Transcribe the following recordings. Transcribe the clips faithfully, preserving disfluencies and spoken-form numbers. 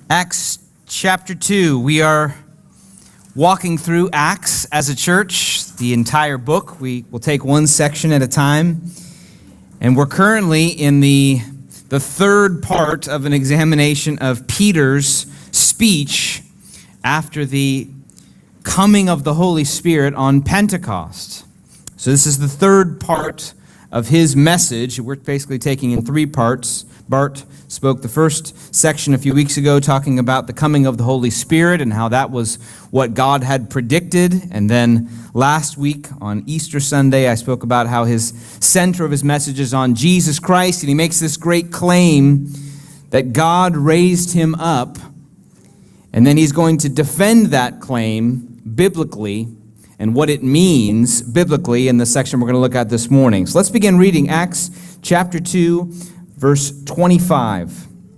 Acts chapter two. We are walking through Acts as a church, the entire book. We will take one section at a time. And we're currently in the, the third part of an examination of Peter's speech after the coming of the Holy Spirit on Pentecost. So this is the third part of his message. We're basically taking in three parts. Bart spoke the first section a few weeks ago talking about the coming of the Holy Spirit and how that was what God had predicted. And then last week on Easter Sunday, I spoke about how his center of his message is on Jesus Christ. And he makes this great claim that God raised him up. And then he's going to defend that claim biblically and what it means biblically in the section we're going to look at this morning. So let's begin reading Acts chapter two, verse twenty-five.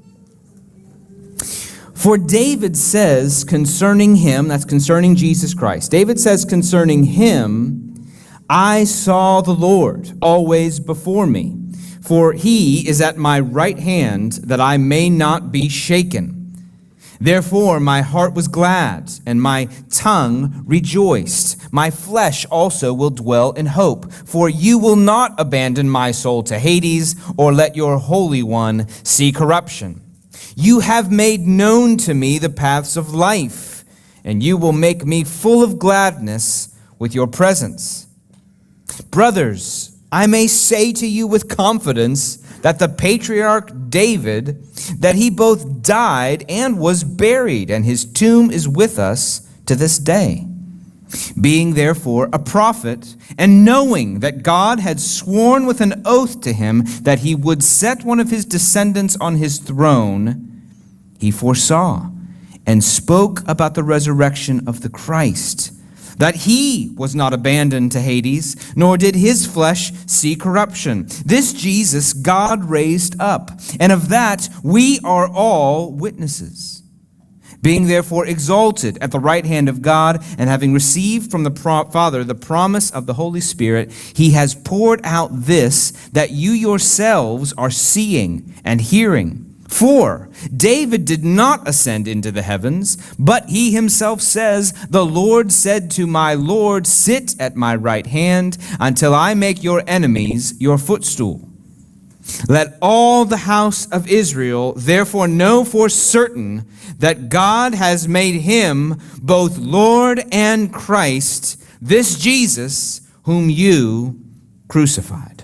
For David says concerning him, that's concerning Jesus Christ, David says concerning him, I saw the Lord always before me, for he is at my right hand, that I may not be shaken. Therefore my heart was glad, and my tongue rejoiced. My flesh also will dwell in hope, for you will not abandon my soul to Hades, or let your Holy One see corruption. You have made known to me the paths of life, and you will make me full of gladness with your presence. Brothers, I may say to you with confidence that the patriarch David, that he both died and was buried, and his tomb is with us to this day. Being therefore a prophet, and knowing that God had sworn with an oath to him that he would set one of his descendants on his throne, he foresaw and spoke about the resurrection of the Christ, that he was not abandoned to Hades, nor did his flesh see corruption. This Jesus God raised up, and of that we are all witnesses. Being therefore exalted at the right hand of God, and having received from the Father the promise of the Holy Spirit, he has poured out this that you yourselves are seeing and hearing. For David did not ascend into the heavens, but he himself says, the Lord said to my Lord, sit at my right hand until I make your enemies your footstool. Let all the house of Israel therefore know for certain that God has made him both Lord and Christ, this Jesus whom you crucified.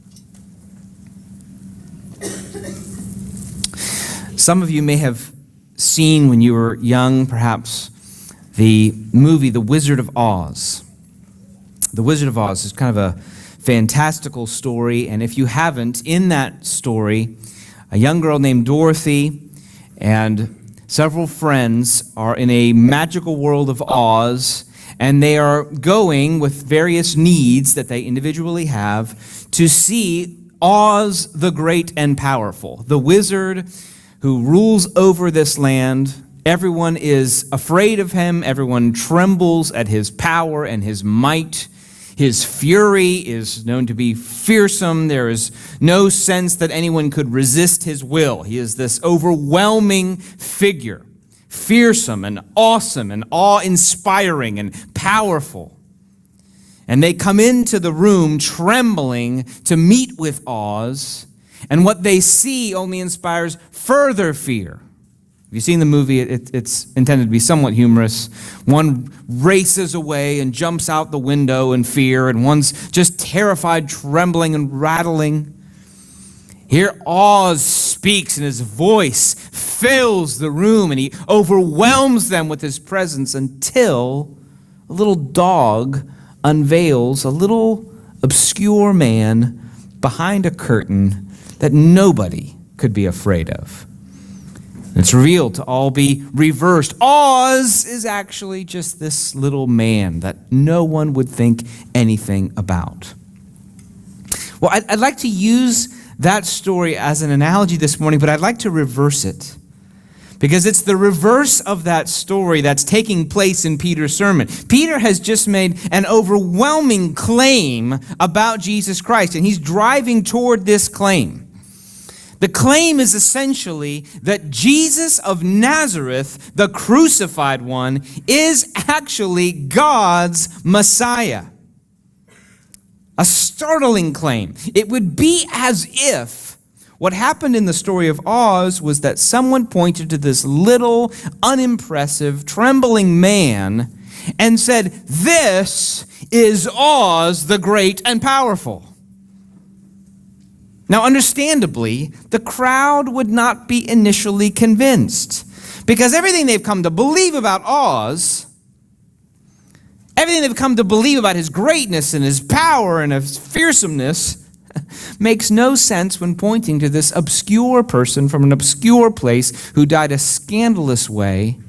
Some of you may have seen when you were young, perhaps, the movie The Wizard of Oz. The Wizard of Oz is kind of a fantastical story, and if you haven't, in that story, a young girl named Dorothy and several friends are in a magical world of Oz, and they are going with various needs that they individually have to see Oz the Great and Powerful, the wizard who rules over this land. Everyone is afraid of him. Everyone trembles at his power and his might. His fury is known to be fearsome. There is no sense that anyone could resist his will. He is this overwhelming figure, fearsome and awesome and awe-inspiring and powerful. And they come into the room trembling to meet with Oz, and what they see only inspires further fear. If you've seen the movie, it, it's intended to be somewhat humorous. One races away and jumps out the window in fear, and one's just terrified, trembling and rattling. Here Oz speaks, and his voice fills the room, and he overwhelms them with his presence until a little dog unveils a little obscure man behind a curtain that nobody could be afraid of. It's revealed to all be reversed. Oz is actually just this little man that no one would think anything about. Well, I'd, I'd like to use that story as an analogy this morning, but I'd like to reverse it, because it's the reverse of that story that's taking place in Peter's sermon. Peter has just made an overwhelming claim about Jesus Christ, and he's driving toward this claim The claim is essentially that Jesus of Nazareth, the crucified one, is actually God's Messiah. A startling claim. It would be as if what happened in the story of Oz was that someone pointed to this little, unimpressive, trembling man and said, "This is Oz the great and powerful." Now, understandably, the crowd would not be initially convinced, because everything they've come to believe about Oz, everything they've come to believe about his greatness and his power and his fearsomeness makes no sense when pointing to this obscure person from an obscure place who died a scandalous way.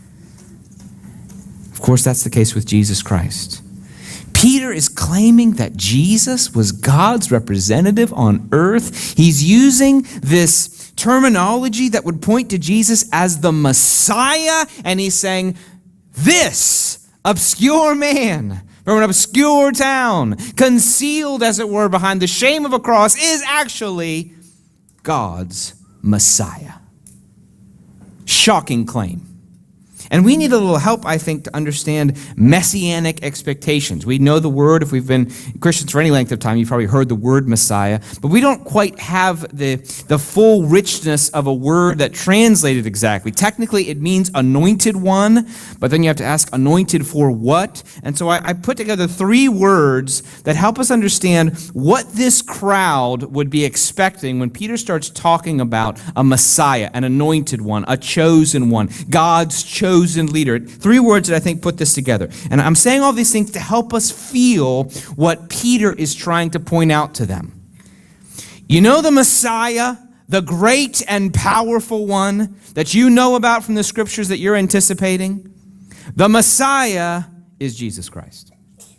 Of course, that's the case with Jesus Christ. Peter is claiming that Jesus was God's representative on earth. He's using this terminology that would point to Jesus as the Messiah, and he's saying, this obscure man from an obscure town, concealed as it were behind the shame of a cross, is actually God's Messiah. Shocking claim. And we need a little help, I think, to understand messianic expectations. We know the word. If we've been Christians for any length of time, you've probably heard the word Messiah. But we don't quite have the, the full richness of a word that translated exactly. Technically, it means anointed one, but then you have to ask, anointed for what? And so I, I put together three words that help us understand what this crowd would be expecting when Peter starts talking about a Messiah, an anointed one, a chosen one, God's chosen leader. Three words that I think put this together. And I'm saying all these things to help us feel what Peter is trying to point out to them. You know the Messiah, the great and powerful one that you know about from the scriptures that you're anticipating? The Messiah is Jesus Christ.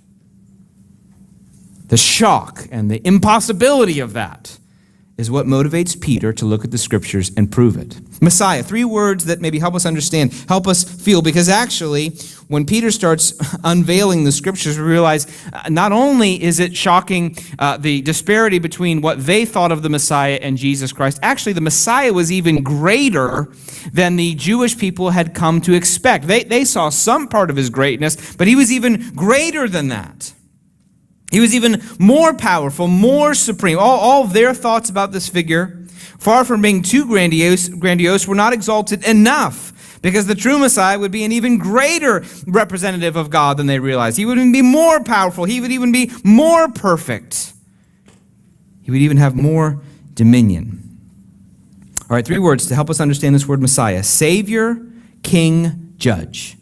The shock and the impossibility of that is what motivates Peter to look at the scriptures and prove it. Messiah, three words that maybe help us understand, help us feel, because actually, when Peter starts unveiling the scriptures, we realize uh, not only is it shocking uh, the disparity between what they thought of the Messiah and Jesus Christ, actually the Messiah was even greater than the Jewish people had come to expect. They, they saw some part of his greatness, but he was even greater than that. He was even more powerful, more supreme. All, all of their thoughts about this figure, far from being too grandiose, grandiose, were not exalted enough, because the true Messiah would be an even greater representative of God than they realized. He would even be more powerful. He would even be more perfect. He would even have more dominion. All right, three words to help us understand this word Messiah: Savior, King, Judge.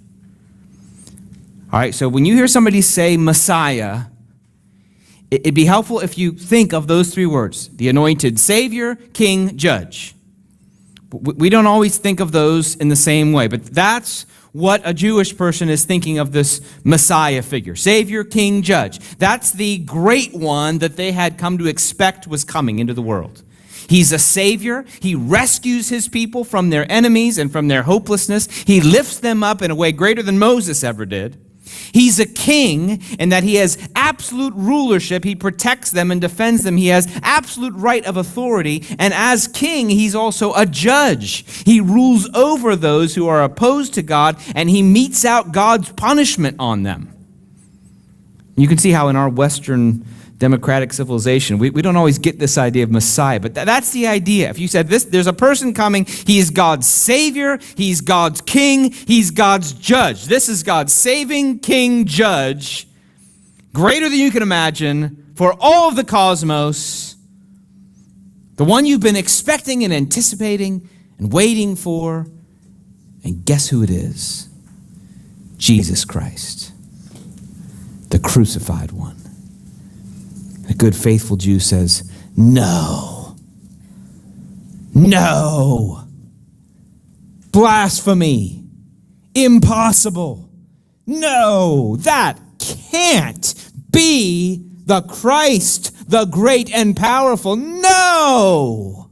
All right, so when you hear somebody say Messiah, it'd be helpful if you think of those three words: the anointed Savior, King, Judge. We don't always think of those in the same way, but that's what a Jewish person is thinking of this Messiah figure. Savior, King, Judge. That's the great one that they had come to expect was coming into the world. He's a Savior. He rescues his people from their enemies and from their hopelessness. He lifts them up in a way greater than Moses ever did. He's a king in that he has absolute rulership. He protects them and defends them. He has absolute right of authority. And as king, he's also a judge. He rules over those who are opposed to God, and he metes out God's punishment on them. You can see how in our Western democratic civilization, we, we don't always get this idea of Messiah, but th that's the idea. If you said this, there's a person coming, he is God's Savior, he's God's King, he's God's Judge. This is God's saving King, Judge, greater than you can imagine, for all of the cosmos, the one you've been expecting and anticipating and waiting for, and guess who it is? Jesus Christ, the crucified one. A good, faithful Jew says, no, no, blasphemy, impossible, no, that can't be the Christ, the great and powerful, no.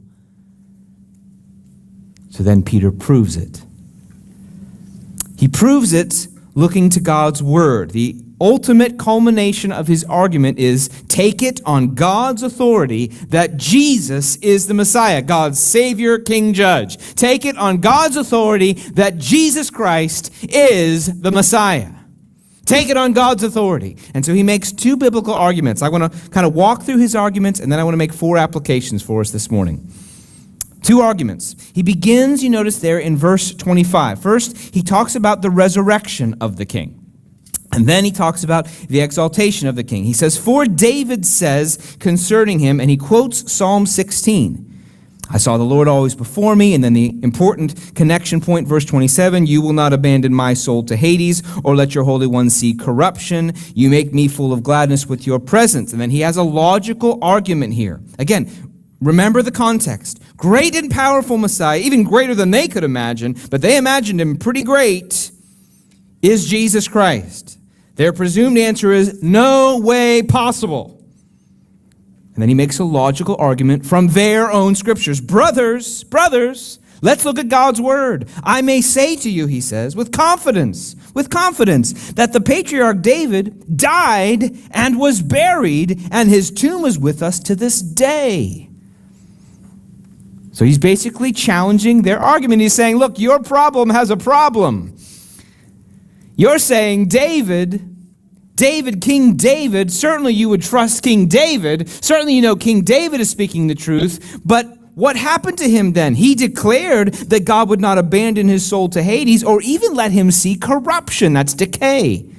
So then Peter proves it. He proves it looking to God's word. The ultimate culmination of his argument is take it on God's authority that Jesus is the Messiah, God's Savior, King, Judge. Take it on God's authority that Jesus Christ is the Messiah. Take it on God's authority. And so he makes two biblical arguments. I want to kind of walk through his arguments, and then I want to make four applications for us this morning. Two arguments. He begins, you notice there, in verse twenty-five. First, he talks about the resurrection of the king. And then he talks about the exaltation of the king. He says, for David says concerning him, and he quotes Psalm sixteen. I saw the Lord always before me. And then the important connection point, verse twenty-seven, you will not abandon my soul to Hades, or let your Holy One see corruption. You make me full of gladness with your presence. And then he has a logical argument here. Again, remember the context. Great and powerful Messiah, even greater than they could imagine, but they imagined him pretty great, is Jesus Christ. Their presumed answer is no way possible. And then he makes a logical argument from their own scriptures. Brothers, brothers, let's look at God's word. I may say to you, he says, with confidence, with confidence, that the patriarch David died and was buried, and his tomb is with us to this day. So he's basically challenging their argument. He's saying, look, your problem has a problem. You're saying David, David, King David, certainly you would trust King David. Certainly you know King David is speaking the truth. But what happened to him then? He declared that God would not abandon his soul to Hades or even let him see corruption. That's decay.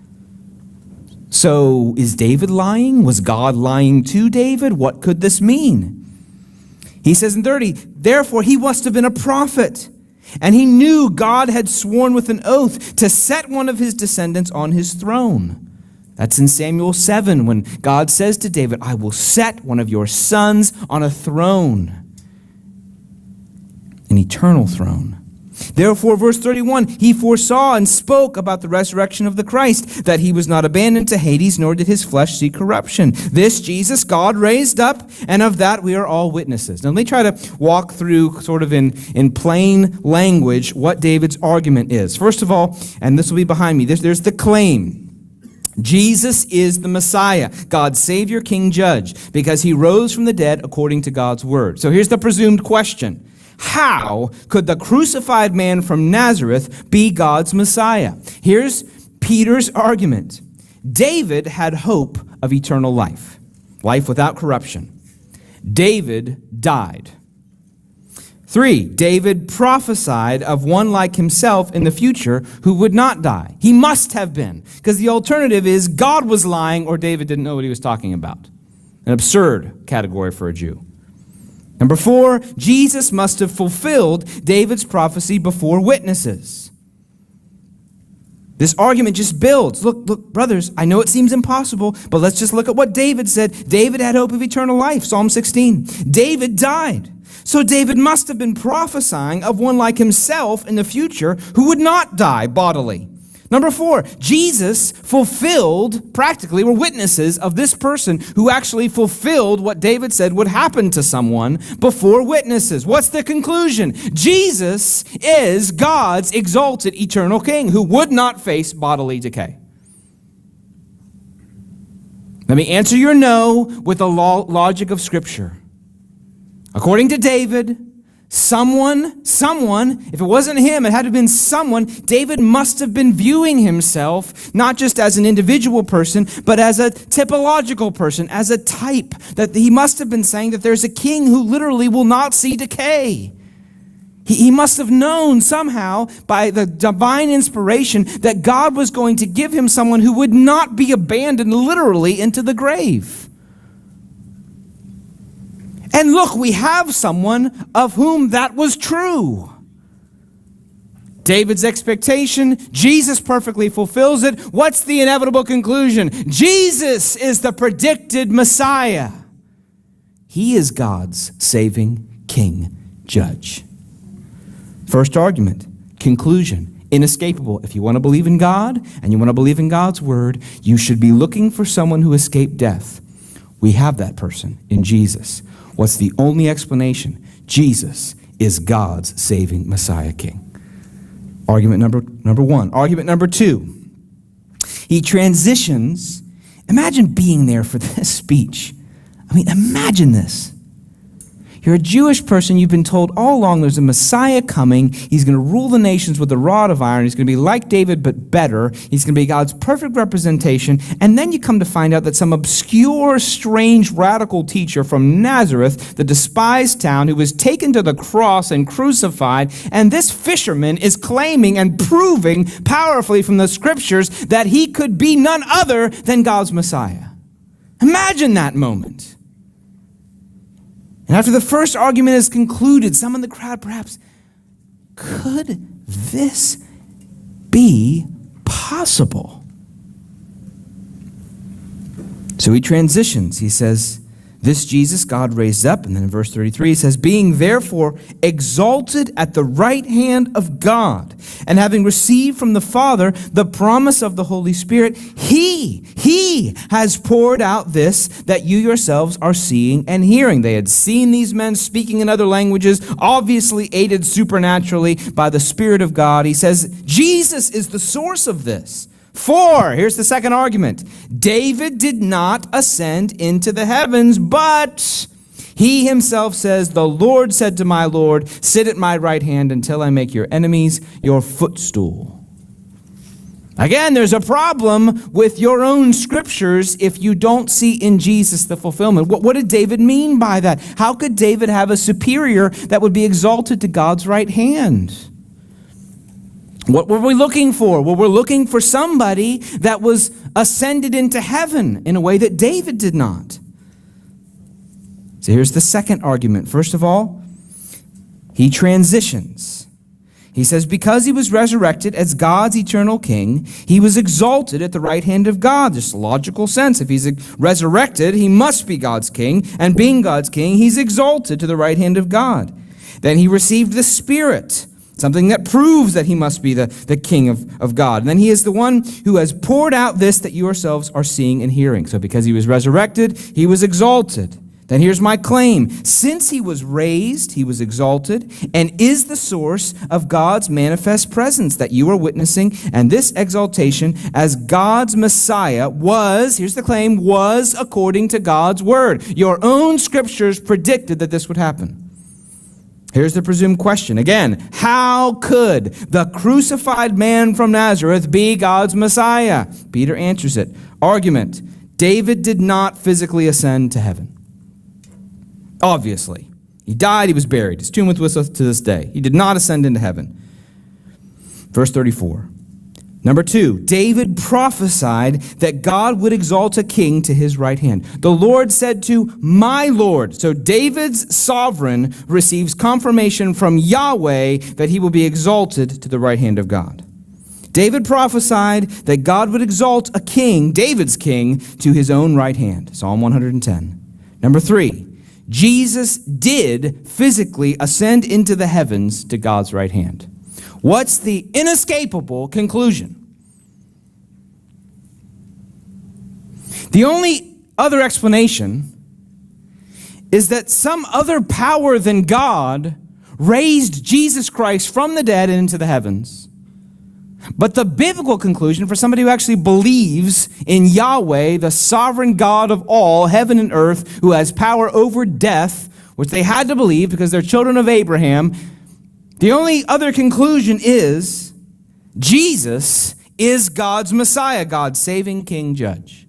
So is David lying? Was God lying to David? What could this mean? He says in thirty, therefore he must have been a prophet. And he knew God had sworn with an oath to set one of his descendants on his throne. That's in Samuel seven when God says to David, I will set one of your sons on a throne, an eternal throne. Therefore, verse thirty-one, he foresaw and spoke about the resurrection of the Christ, that he was not abandoned to Hades, nor did his flesh see corruption. This Jesus God raised up, and of that we are all witnesses. Now let me try to walk through sort of in, in plain language what David's argument is. First of all, and this will be behind me, there's, there's the claim. Jesus is the Messiah, God's Savior, King, Judge, because he rose from the dead according to God's word. So here's the presumed question. How could the crucified man from Nazareth be God's Messiah? Here's Peter's argument. David had hope of eternal life, life without corruption. David died. Three, David prophesied of one like himself in the future who would not die. He must have been, because the alternative is God was lying or David didn't know what he was talking about. An absurd category for a Jew. Number four, Jesus must have fulfilled David's prophecy before witnesses. This argument just builds. Look, look, brothers, I know it seems impossible, but let's just look at what David said. David had hope of eternal life, Psalm sixteen. David died. So David must have been prophesying of one like himself in the future who would not die bodily. Number four, Jesus fulfilled, practically, were witnesses of this person who actually fulfilled what David said would happen to someone before witnesses. What's the conclusion? Jesus is God's exalted eternal king who would not face bodily decay. Let me answer your no with the logic of Scripture. According to David, Someone, someone, if it wasn't him, it had to have been someone. David must have been viewing himself not just as an individual person, but as a typological person, as a type. That he must have been saying that there's a king who literally will not see decay. He, he must have known somehow by the divine inspiration that God was going to give him someone who would not be abandoned literally into the grave. And look, we have someone of whom that was true. David's expectation, Jesus perfectly fulfills it. What's the inevitable conclusion? Jesus is the predicted Messiah. He is God's saving King, Judge. First argument, conclusion, inescapable. If you want to believe in God and you want to believe in God's word, you should be looking for someone who escaped death. We have that person in Jesus. What's the only explanation? Jesus is God's saving Messiah King. Argument number, number one. Argument number two. He transitions. Imagine being there for this speech. I mean, imagine this. You're a Jewish person. You've been told all along there's a Messiah coming. He's going to rule the nations with a rod of iron. He's going to be like David, but better. He's going to be God's perfect representation. And then you come to find out that some obscure, strange, radical teacher from Nazareth, the despised town, who was taken to the cross and crucified, and this fisherman is claiming and proving powerfully from the scriptures that he could be none other than God's Messiah. Imagine that moment. And after the first argument is concluded, some in the crowd perhaps, could this be possible? So he transitions. He says, this Jesus God raised up. And then in verse thirty-three, he says, being therefore exalted at the right hand of God, and having received from the Father the promise of the Holy Spirit, he, he has poured out this that you yourselves are seeing and hearing. They had seen these men speaking in other languages, obviously aided supernaturally by the Spirit of God. He says, Jesus is the source of this. For, here's the second argument, David did not ascend into the heavens, but he himself says, the Lord said to my Lord, sit at my right hand until I make your enemies your footstool. Again, there's a problem with your own scriptures if you don't see in Jesus the fulfillment. What, what did David mean by that? How could David have a superior that would be exalted to God's right hand? What were we looking for? Well, we're looking for somebody that was ascended into heaven in a way that David did not. So here's the second argument. First of all, he transitions. He says, because he was resurrected as God's eternal king, he was exalted at the right hand of God. Just logical sense. If he's resurrected, he must be God's king. And being God's king, he's exalted to the right hand of God. Then he received the Spirit, something that proves that he must be the, the king of, of God. And then he is the one who has poured out this that you yourselves are seeing and hearing. So because he was resurrected, he was exalted. Then here's my claim. Since he was raised, he was exalted and is the source of God's manifest presence that you are witnessing. And this exaltation as God's Messiah was, here's the claim, was according to God's word. Your own scriptures predicted that this would happen. Here's the presumed question. Again, how could the crucified man from Nazareth be God's Messiah? Peter answers it. Argument. David did not physically ascend to heaven. Obviously. He died, he was buried. His tomb is with us to this day. He did not ascend into heaven. Verse thirty-four. Number two, David prophesied that God would exalt a king to his right hand. The Lord said to my Lord. So David's sovereign receives confirmation from Yahweh that he will be exalted to the right hand of God. David prophesied that God would exalt a king, David's king, to his own right hand. Psalm one hundred ten. Number three, Jesus did physically ascend into the heavens to God's right hand. What's the inescapable conclusion? The only other explanation is that some other power than God raised Jesus Christ from the dead and into the heavens. But the biblical conclusion for somebody who actually believes in Yahweh, the sovereign God of all, heaven and earth, who has power over death, which they had to believe because they're children of Abraham, the only other conclusion is Jesus is God's Messiah, God's saving King Judge.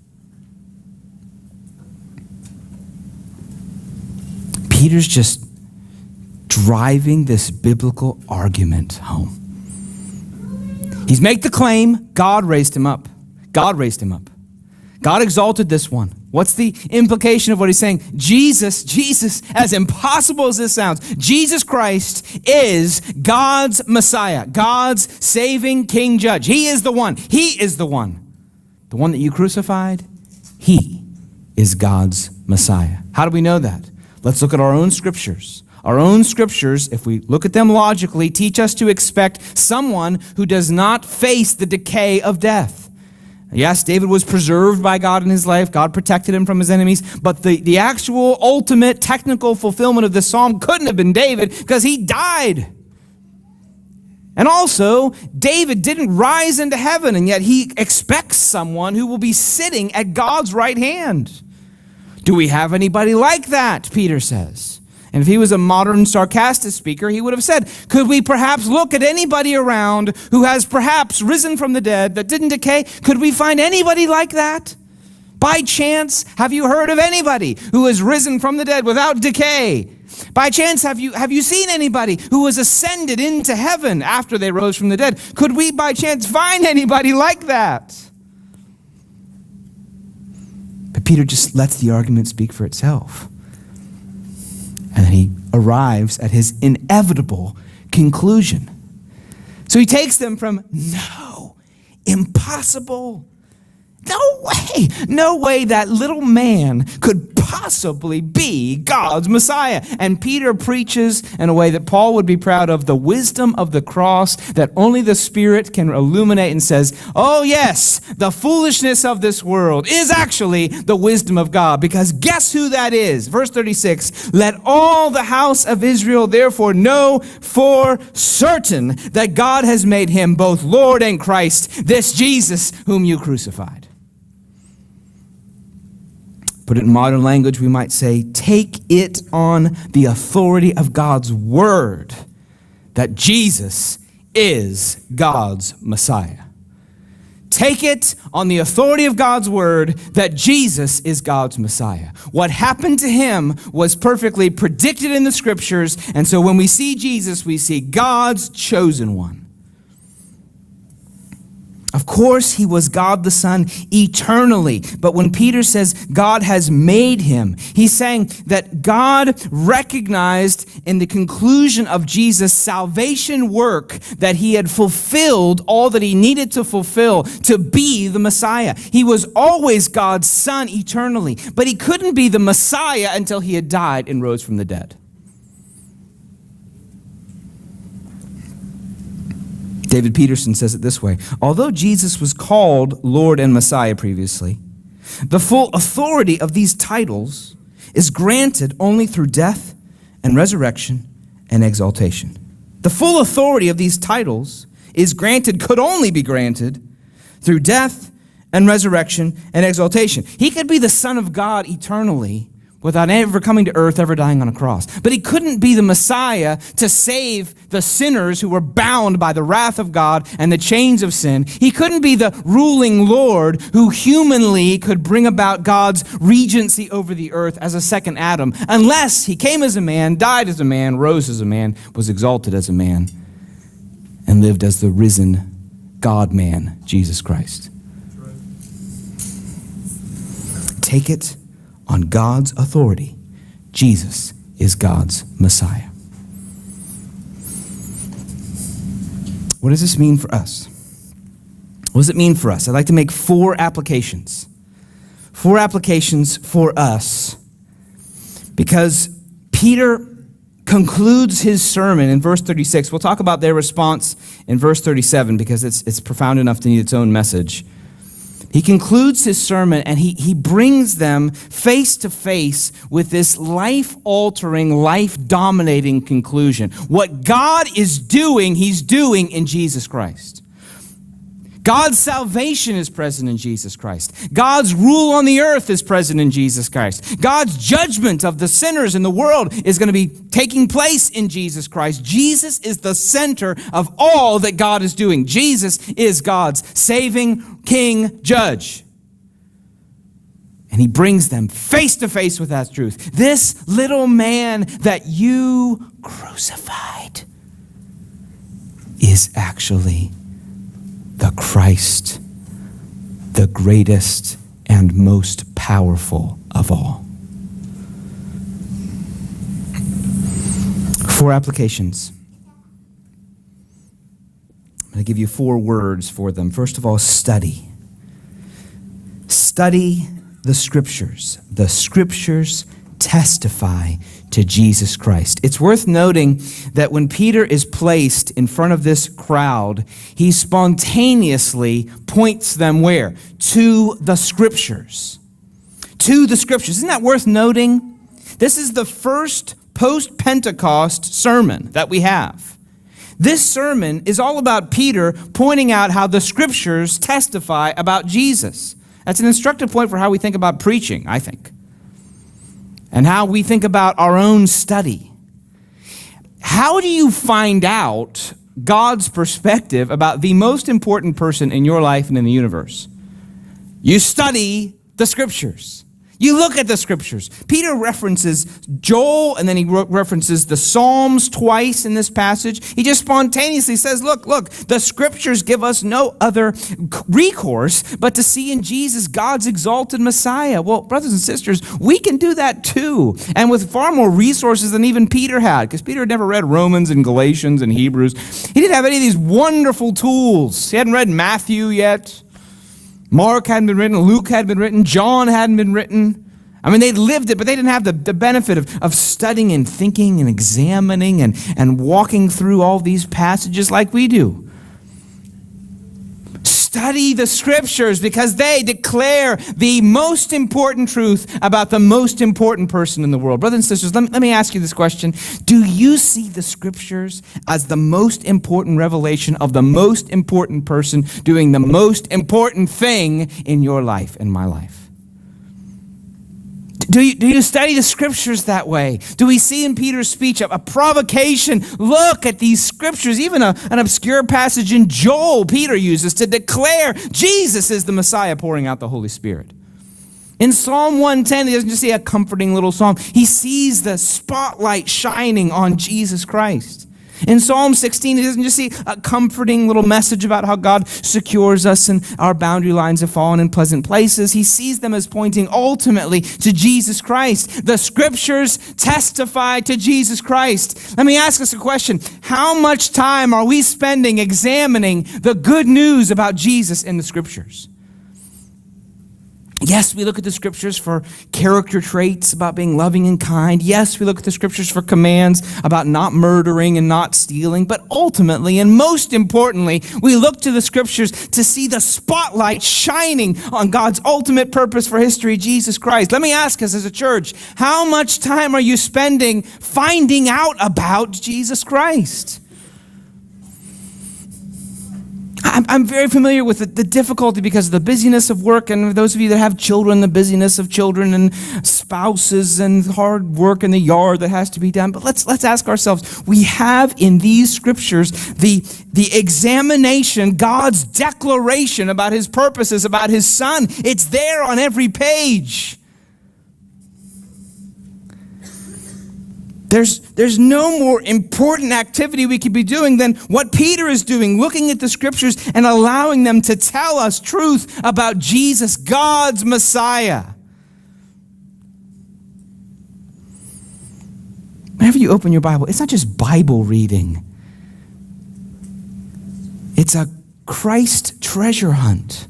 Peter's just driving this biblical argument home. He's made the claim, God raised him up. God raised him up. God exalted this one. What's the implication of what he's saying? Jesus, Jesus, as impossible as this sounds, Jesus Christ is God's Messiah, God's saving King Judge. He is the one. He is the one. The one that you crucified, he is God's Messiah. How do we know that? Let's look at our own scriptures. Our own scriptures, if we look at them logically, teach us to expect someone who does not face the decay of death. Yes, David was preserved by God in his life. God protected him from his enemies. But the, the actual ultimate technical fulfillment of this psalm couldn't have been David because he died. And also, David didn't rise into heaven, and yet he expects someone who will be sitting at God's right hand. Do we have anybody like that? Peter says. And if he was a modern sarcastic speaker, he would have said, could we perhaps look at anybody around who has perhaps risen from the dead that didn't decay? Could we find anybody like that? By chance, have you heard of anybody who has risen from the dead without decay? By chance, have you, have you seen anybody who has ascended into heaven after they rose from the dead? Could we by chance find anybody like that? But Peter just lets the argument speak for itself. And then he arrives at his inevitable conclusion. So he takes them from, no, impossible. No way, no way that little man could possibly be God's Messiah. And Peter preaches in a way that Paul would be proud of, the wisdom of the cross that only the Spirit can illuminate, and says, oh yes, the foolishness of this world is actually the wisdom of God. Because guess who that is? Verse thirty-six, let all the house of Israel therefore know for certain that God has made him both Lord and Christ, this Jesus whom you crucified. Put it in modern language, we might say, take it on the authority of God's word that Jesus is God's Messiah. Take it on the authority of God's word that Jesus is God's Messiah. What happened to him was perfectly predicted in the scriptures, and so when we see Jesus, we see God's chosen one. Of course, he was God the Son eternally. But when Peter says God has made him, he's saying that God recognized in the conclusion of Jesus' salvation work that he had fulfilled all that he needed to fulfill to be the Messiah. He was always God's Son eternally, but he couldn't be the Messiah until he had died and rose from the dead. David Peterson says it this way: although Jesus was called Lord and Messiah previously, the full authority of these titles is granted only through death and resurrection and exaltation. The full authority of these titles is granted, could only be granted through death and resurrection and exaltation. He could be the Son of God eternally without ever coming to earth, ever dying on a cross. But he couldn't be the Messiah to save the sinners who were bound by the wrath of God and the chains of sin. He couldn't be the ruling Lord who humanly could bring about God's regency over the earth as a second Adam, unless he came as a man, died as a man, rose as a man, was exalted as a man, and lived as the risen God-man, Jesus Christ. Take it on God's authority. Jesus is God's Messiah. What does this mean for us? What does it mean for us? I'd like to make four applications. Four applications for us, because Peter concludes his sermon in verse thirty-six. We'll talk about their response in verse thirty-seven because it's, it's profound enough to need its own message. He concludes his sermon and he, he brings them face to face with this life-altering, life-dominating conclusion. What God is doing, he's doing in Jesus Christ. God's salvation is present in Jesus Christ. God's rule on the earth is present in Jesus Christ. God's judgment of the sinners in the world is going to be taking place in Jesus Christ. Jesus is the center of all that God is doing. Jesus is God's saving King, Judge. And he brings them face to face with that truth. This little man that you crucified is actually the Christ, the greatest and most powerful of all. Four applications. I'm going to give you four words for them. First of all, study. Study the Scriptures. The Scriptures testify to Jesus Christ. It's worth noting that when Peter is placed in front of this crowd, he spontaneously points them where? To the Scriptures. To the Scriptures. Isn't that worth noting? This is the first post-Pentecost sermon that we have. This sermon is all about Peter pointing out how the scriptures testify about Jesus. That's an instructive point for how we think about preaching, I think, and how we think about our own study. How do you find out God's perspective about the most important person in your life and in the universe? You study the scriptures. You look at the scriptures. Peter references Joel, and then he references the Psalms twice in this passage. He just spontaneously says, look, look, the scriptures give us no other recourse but to see in Jesus God's exalted Messiah. Well, brothers and sisters, we can do that too, and with far more resources than even Peter had, because Peter had never read Romans and Galatians and Hebrews. He didn't have any of these wonderful tools. He hadn't read Matthew yet. Mark hadn't been written, Luke hadn't been written, John hadn't been written. I mean, they'd lived it, but they didn't have the, the benefit of, of studying and thinking and examining and, and walking through all these passages like we do. Study the scriptures because they declare the most important truth about the most important person in the world. Brothers and sisters, let me, let me ask you this question. Do you see the scriptures as the most important revelation of the most important person doing the most important thing in your life and my life? Do you, do you study the scriptures that way? Do we see in Peter's speech a, a provocation? Look at these scriptures, even a, an obscure passage in Joel Peter uses to declare Jesus is the Messiah pouring out the Holy Spirit. In Psalm one ten, he doesn't just see a comforting little psalm. He sees the spotlight shining on Jesus Christ. In Psalm sixteen, he doesn't just see a comforting little message about how God secures us and our boundary lines have fallen in pleasant places. He sees them as pointing ultimately to Jesus Christ. The scriptures testify to Jesus Christ. Let me ask us a question. How much time are we spending examining the good news about Jesus in the scriptures? Yes, we look at the scriptures for character traits about being loving and kind. Yes, we look at the scriptures for commands about not murdering and not stealing. But ultimately, and most importantly, we look to the scriptures to see the spotlight shining on God's ultimate purpose for history, Jesus Christ. Let me ask us as a church, how much time are you spending finding out about Jesus Christ? I'm very familiar with the, the difficulty because of the busyness of work, and those of you that have children, the busyness of children and spouses and hard work in the yard that has to be done. But let's let's ask ourselves, we have in these scriptures the, the examination, God's declaration about his purposes, about his son. It's there on every page. There's, there's no more important activity we could be doing than what Peter is doing, looking at the scriptures and allowing them to tell us truth about Jesus, God's Messiah. Whenever you open your Bible, it's not just Bible reading. It's a Christ treasure hunt.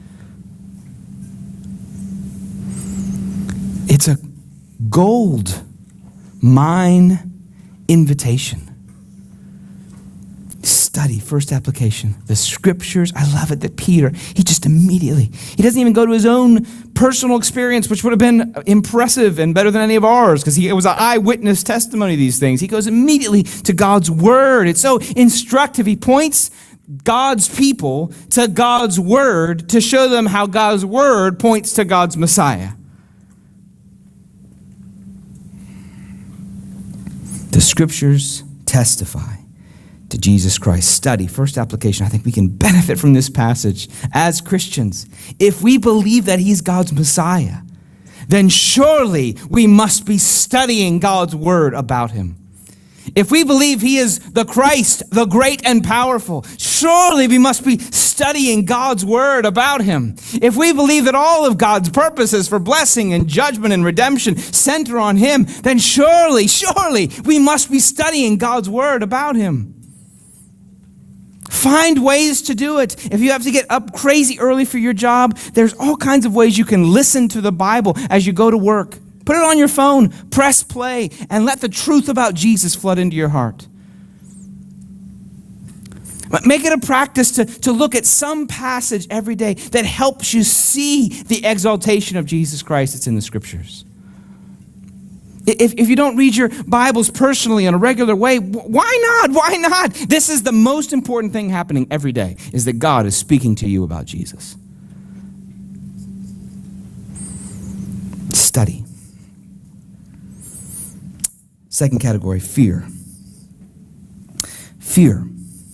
It's a gold mine invitation. Study, first application, the scriptures. I love it that Peter, he just immediately, he doesn't even go to his own personal experience, which would have been impressive and better than any of ours, because it was an eyewitness testimony of these things. He goes immediately to God's word. It's so instructive. He points God's people to God's word to show them how God's word points to God's Messiah. The scriptures testify to Jesus Christ. Study, first application. I think we can benefit from this passage as Christians. If we believe that he's God's Messiah, then surely we must be studying God's word about him. If we believe he is the Christ, the great and powerful, surely we must be studying God's word about him. If we believe that all of God's purposes for blessing and judgment and redemption center on him, then surely, surely we must be studying God's word about him. Find ways to do it. If you have to get up crazy early for your job, there's all kinds of ways you can listen to the Bible as you go to work. Put it on your phone, press play, and let the truth about Jesus flood into your heart. Make it a practice to, to look at some passage every day that helps you see the exaltation of Jesus Christ that's in the scriptures. If, if you don't read your Bibles personally in a regular way, why not? Why not? This is the most important thing happening every day, is that God is speaking to you about Jesus. Study. Second category, fear. Fear.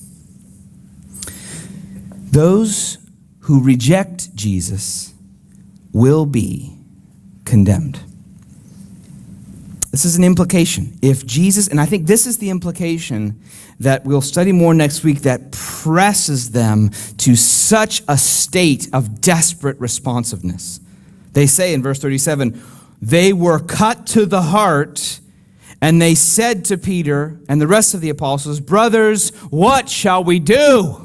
Those who reject Jesus will be condemned. This is an implication. If Jesus, and I think this is the implication that we'll study more next week, that presses them to such a state of desperate responsiveness. They say in verse thirty-seven, they were cut to the heart, and they said to Peter and the rest of the apostles, brothers, what shall we do?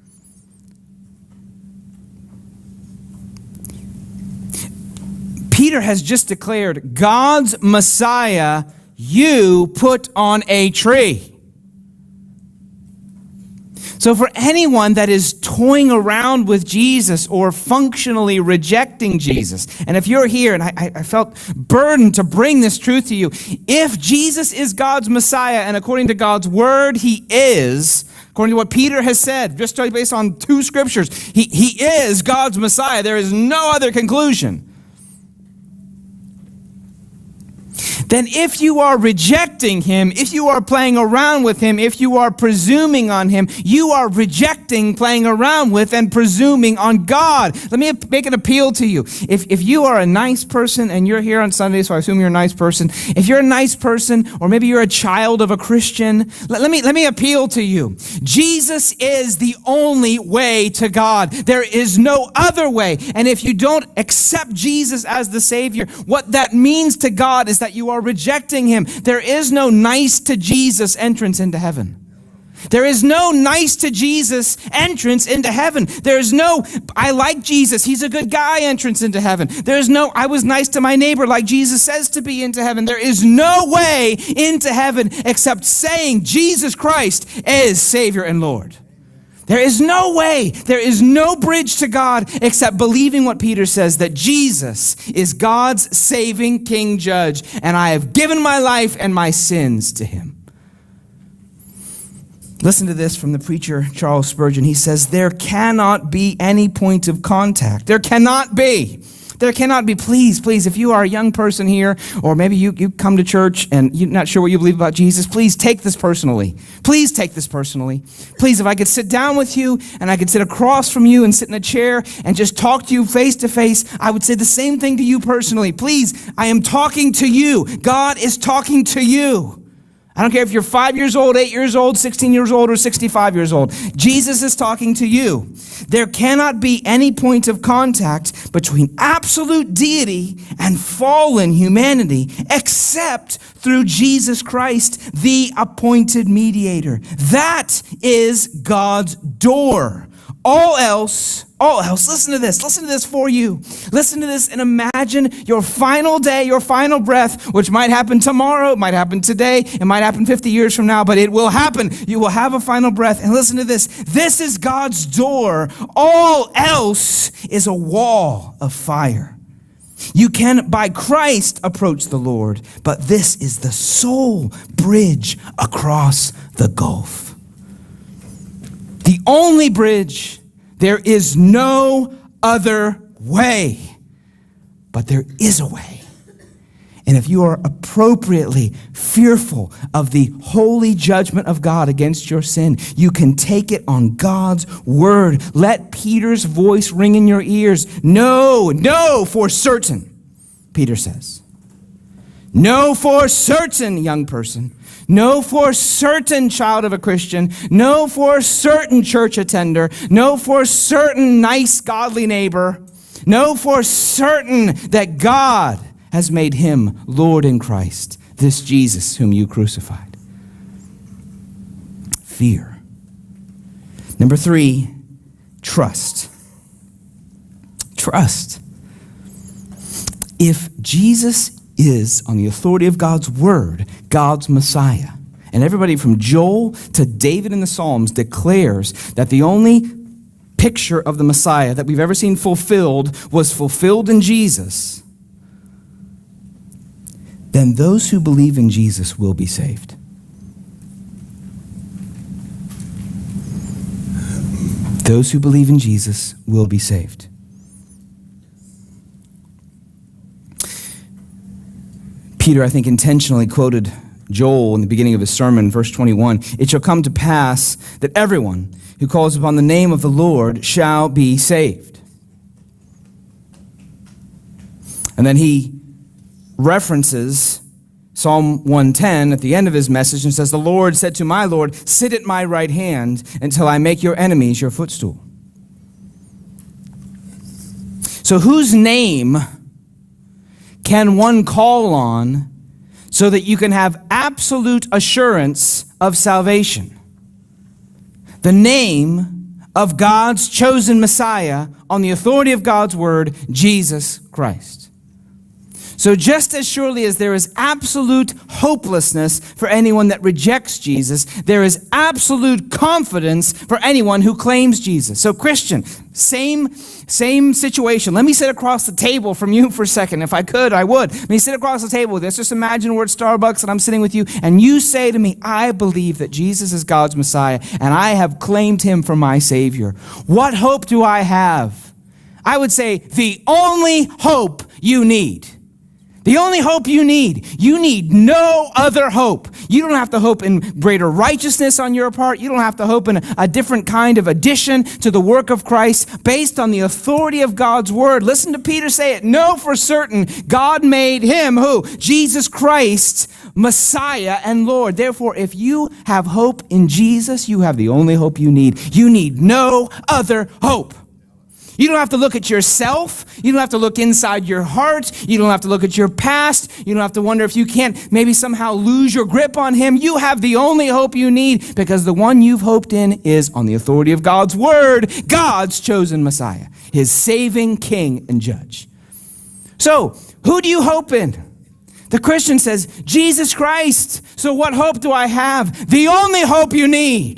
Peter has just declared, God's Messiah, you put on a tree. So for anyone that is toying around with Jesus or functionally rejecting Jesus, and if you're here, and I, I felt burdened to bring this truth to you, if Jesus is God's Messiah, and according to God's word, he is, according to what Peter has said, just based on two scriptures, he, he is God's Messiah. There is no other conclusion. Then if you are rejecting him, if you are playing around with him, if you are presuming on him, you are rejecting playing around with and presuming on God. Let me make an appeal to you. If, if you are a nice person and you're here on Sunday, so I assume you're a nice person. If you're a nice person, or maybe you're a child of a Christian, let, let me, let me appeal to you. Jesus is the only way to God. There is no other way. And if you don't accept Jesus as the Savior, what that means to God is that you are rejecting him. There is no nice to Jesus entrance into heaven. There is no nice to Jesus entrance into heaven. There is no, I like Jesus, he's a good guy entrance into heaven. There is no, I was nice to my neighbor like Jesus says to be into heaven. There is no way into heaven except saying Jesus Christ is Savior and Lord. There is no way, there is no bridge to God except believing what Peter says, that Jesus is God's saving King Judge, and I have given my life and my sins to him. Listen to this from the preacher Charles Spurgeon. He says, there cannot be any point of contact. There cannot be. There cannot be. Please, please, if you are a young person here, or maybe you, you come to church and you're not sure what you believe about Jesus, please take this personally. Please take this personally. Please, if I could sit down with you and I could sit across from you and sit in a chair and just talk to you face to face, I would say the same thing to you personally. Please, I am talking to you. God is talking to you. I don't care if you're five years old, eight years old, sixteen years old, or sixty-five years old. Jesus is talking to you. There cannot be any point of contact between absolute deity and fallen humanity except through Jesus Christ, the appointed mediator. That is God's door. All else, all else, listen to this, listen to this for you. Listen to this and imagine your final day, your final breath, which might happen tomorrow, it might happen today, it might happen fifty years from now, but it will happen. You will have a final breath. And listen to this, this is God's door. All else is a wall of fire. You can, by Christ, approach the Lord, but this is the sole bridge across the gulf. The only bridge. There is no other way, but there is a way. And if you are appropriately fearful of the holy judgment of God against your sin, you can take it on God's word. Let Peter's voice ring in your ears. No, no, for certain, Peter says. No, for certain, young person. No, for certain, child of a Christian. No, for certain, church attender. No, for certain, nice, godly neighbor. No, for certain that God has made him Lord in Christ, this Jesus whom you crucified. Fear. Number three, trust. Trust. If Jesus is, on the authority of God's word, God's Messiah. And everybody from Joel to David in the Psalms declares that the only picture of the Messiah that we've ever seen fulfilled was fulfilled in Jesus. then those who believe in Jesus will be saved. Those who believe in Jesus will be saved. Peter, I think, intentionally quoted Joel in the beginning of his sermon, verse twenty-one. It shall come to pass that everyone who calls upon the name of the Lord shall be saved. And then he references Psalm one ten at the end of his message and says, the Lord said to my Lord, sit at my right hand until I make your enemies your footstool. So whose name can one call on so that you can have absolute assurance of salvation? The name of God's chosen Messiah on the authority of God's word, Jesus Christ. So just as surely as there is absolute hopelessness for anyone that rejects Jesus, there is absolute confidence for anyone who claims Jesus. So Christian, same, same situation. Let me sit across the table from you for a second. If I could, I would. Let me sit across the table with us. Just imagine we're at Starbucks and I'm sitting with you and you say to me, I believe that Jesus is God's Messiah and I have claimed him for my Savior. What hope do I have? I would say the only hope you need. The only hope you need. You need no other hope. You don't have to hope in greater righteousness on your part. You don't have to hope in a different kind of addition to the work of Christ based on the authority of God's word. Listen to Peter say it. Know for certain God made him, who? Jesus Christ, Messiah and Lord. Therefore, if you have hope in Jesus, you have the only hope you need. You need no other hope. You don't have to look at yourself. You don't have to look inside your heart. You don't have to look at your past. You don't have to wonder if you can't maybe somehow lose your grip on him. You have the only hope you need because the one you've hoped in is on the authority of God's word, God's chosen Messiah, his saving King and Judge. So, who do you hope in? The Christian says, Jesus Christ. So what hope do I have? The only hope you need.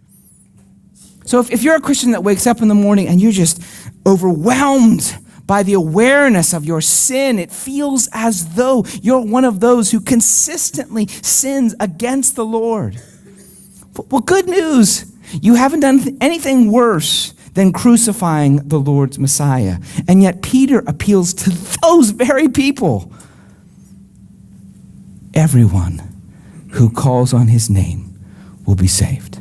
So if, if you're a Christian that wakes up in the morning and you're just overwhelmed by the awareness of your sin, it feels as though you're one of those who consistently sins against the Lord. Well, good news. You haven't done anything worse than crucifying the Lord's Messiah. And yet Peter appeals to those very people. Everyone who calls on his name will be saved.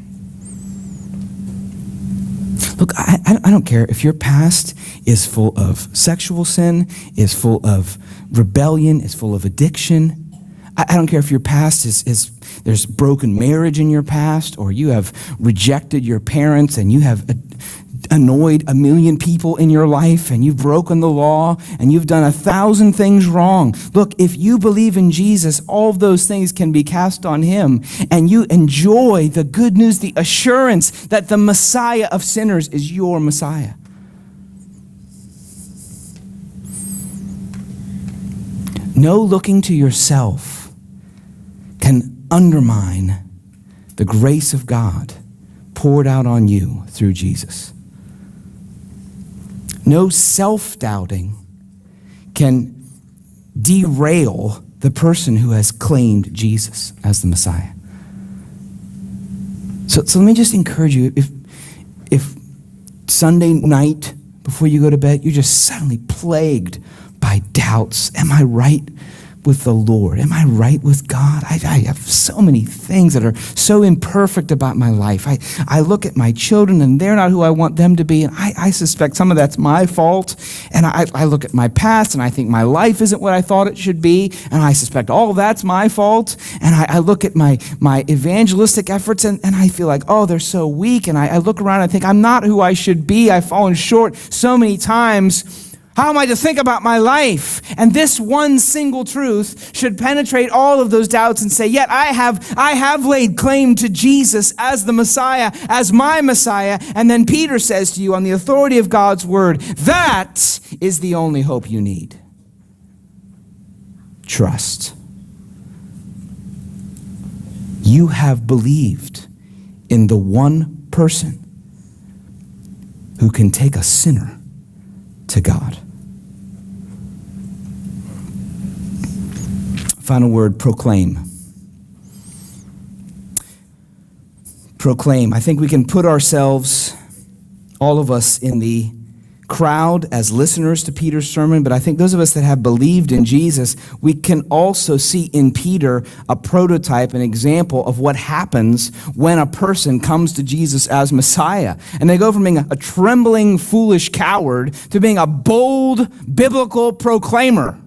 Look, I, I don't care if your past is full of sexual sin, is full of rebellion, is full of addiction. I, I don't care if your past is, is, there's broken marriage in your past, or you have rejected your parents and you have annoyed a million people in your life and you've broken the law and you've done a thousand things wrong. Look, if you believe in Jesus, all of those things can be cast on him and you enjoy the good news, the assurance that the Messiah of sinners is your Messiah. No looking to yourself can undermine the grace of God poured out on you through Jesus. No self-doubting can derail the person who has claimed Jesus as the Messiah. So, so let me just encourage you, if, if Sunday night before you go to bed, you're just suddenly plagued by doubts. Am I right with the Lord? Am I right with God? I, I have so many things that are so imperfect about my life. I, I look at my children and they're not who I want them to be. And I, I suspect some of that's my fault. And I, I look at my past and I think my life isn't what I thought it should be. And I suspect all of that's my fault. And I, I look at my, my evangelistic efforts and, and I feel like, oh, they're so weak. And I, I look around and I think I'm not who I should be. I've fallen short so many times. How am I to think about my life? And this one single truth should penetrate all of those doubts and say, yet I have, I have laid claim to Jesus as the Messiah, as my Messiah. And then Peter says to you on the authority of God's word, that is the only hope you need. Trust. You have believed in the one person who can take a sinner to God. Final word, proclaim. Proclaim. I think we can put ourselves, all of us, in the crowd as listeners to Peter's sermon, but I think those of us that have believed in Jesus, we can also see in Peter a prototype, an example of what happens when a person comes to Jesus as Messiah. And they go from being a, a trembling, foolish coward to being a bold, biblical proclaimer.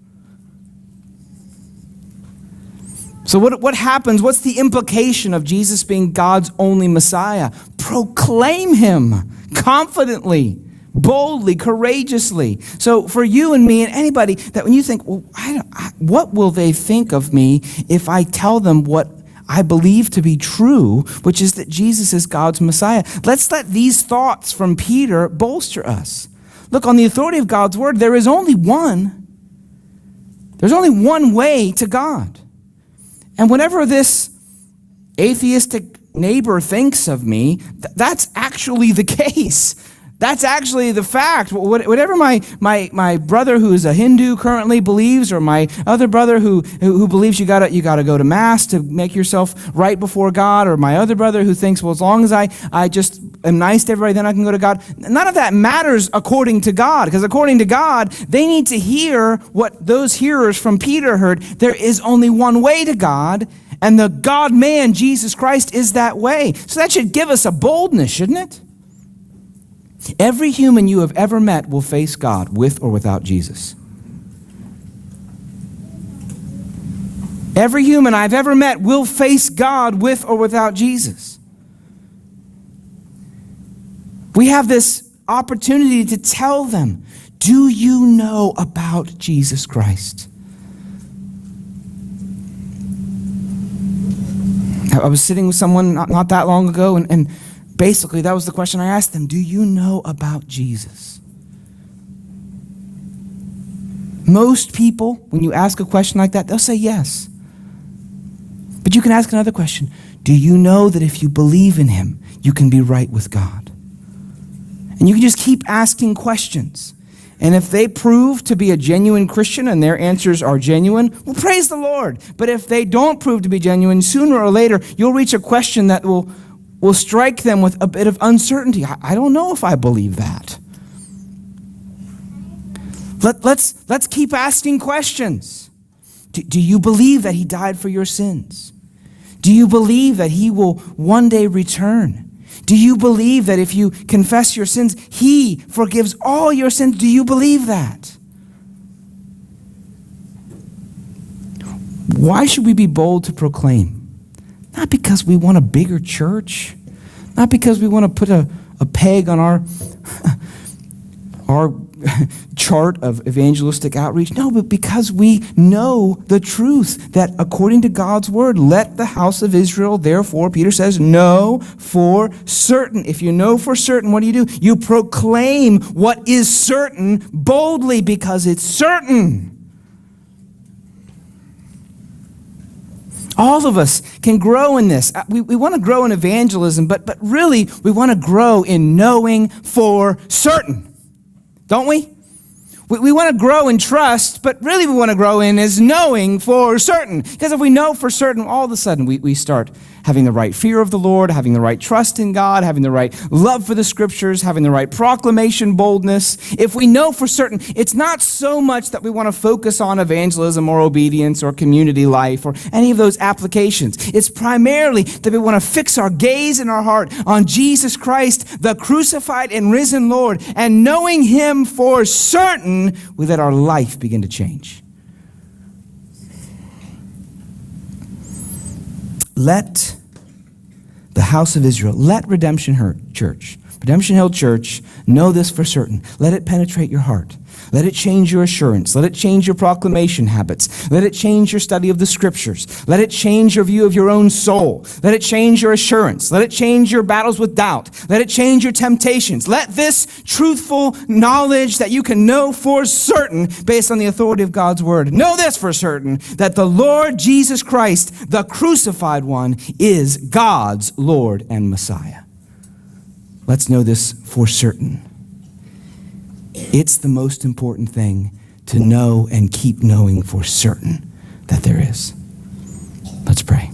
So what, what happens? What's the implication of Jesus being God's only Messiah? Proclaim him confidently, boldly, courageously. So for you and me and anybody, that when you think, well, I don't, I, what will they think of me if I tell them what I believe to be true, which is that Jesus is God's Messiah? Let's let these thoughts from Peter bolster us. Look, on the authority of God's word, there is only one. There's only one way to God. And whenever this atheistic neighbor thinks of me, th- that's actually the case. That's actually the fact. Whatever my, my, my brother who is a Hindu currently believes, or my other brother who, who, who believes you gotta, you gotta go to Mass to make yourself right before God, or my other brother who thinks, well, as long as I, I just am nice to everybody, then I can go to God. None of that matters according to God, because according to God, they need to hear what those hearers from Peter heard. There is only one way to God, and the God-man, Jesus Christ, is that way. So that should give us a boldness, shouldn't it? Every human you have ever met will face God with or without Jesus. Every human I've ever met will face God with or without Jesus. We have this opportunity to tell them, do you know about Jesus Christ? I was sitting with someone not, not that long ago, and, and basically, that was the question I asked them. Do you know about Jesus? Most people, when you ask a question like that, they'll say yes. But you can ask another question. Do you know that if you believe in him, you can be right with God? And you can just keep asking questions. And if they prove to be a genuine Christian and their answers are genuine, well, praise the Lord. But if they don't prove to be genuine, sooner or later, you'll reach a question that will will strike them with a bit of uncertainty. I, I don't know if I believe that. Let, let's, let's keep asking questions. Do, do you believe that he died for your sins? Do you believe that he will one day return? Do you believe that if you confess your sins, he forgives all your sins? Do you believe that? Why should we be bold to proclaim? Not because we want a bigger church, not because we want to put a, a peg on our, our chart of evangelistic outreach. No, but because we know the truth that according to God's word, let the house of Israel, therefore, Peter says, know for certain. If you know for certain, what do you do? You proclaim what is certain boldly because it's certain. All of us can grow in this. We, we want to grow in evangelism, but, but really we want to grow in knowing for certain. Don't we? We, we want to grow in trust, but really we want to grow in is knowing for certain. Because if we know for certain, all of a sudden we, we start having the right fear of the Lord, having the right trust in God, having the right love for the scriptures, having the right proclamation boldness. If we know for certain, it's not so much that we want to focus on evangelism or obedience or community life or any of those applications. It's primarily that we want to fix our gaze and our heart on Jesus Christ, the crucified and risen Lord, and knowing him for certain, we let our life begin to change. Let the house of Israel, let Redemption Church, Redemption Hill Church, know this for certain. Let it penetrate your heart. Let it change your assurance. Let it change your proclamation habits. Let it change your study of the scriptures. Let it change your view of your own soul. Let it change your assurance. Let it change your battles with doubt. Let it change your temptations. Let this truthful knowledge that you can know for certain, based on the authority of God's word, know this for certain, that the Lord Jesus Christ, the crucified one, is God's Lord and Messiah. Let's know this for certain. It's the most important thing to know and keep knowing for certain that there is. Let's pray.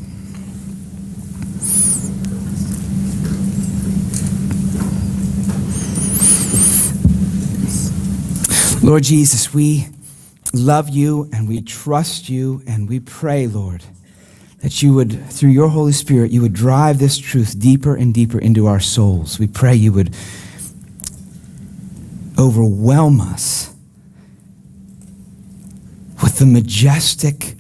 Lord Jesus, we love you and we trust you, and we pray, Lord, that you would, through your Holy Spirit, you would drive this truth deeper and deeper into our souls. We pray you would overwhelm us with the majestic,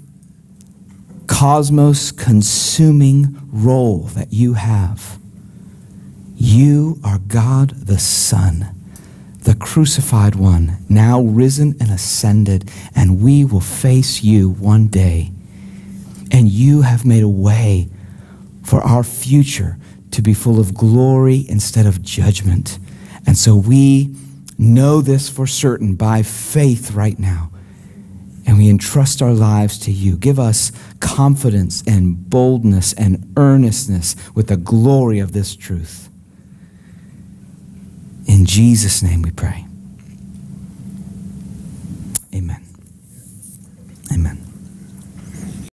cosmos-consuming role that you have. You are God the Son, the crucified one, now risen and ascended, and we will face you one day. And you have made a way for our future to be full of glory instead of judgment. And so we know this for certain by faith right now. And we entrust our lives to you. Give us confidence and boldness and earnestness with the glory of this truth. In Jesus' name we pray. Amen. Amen.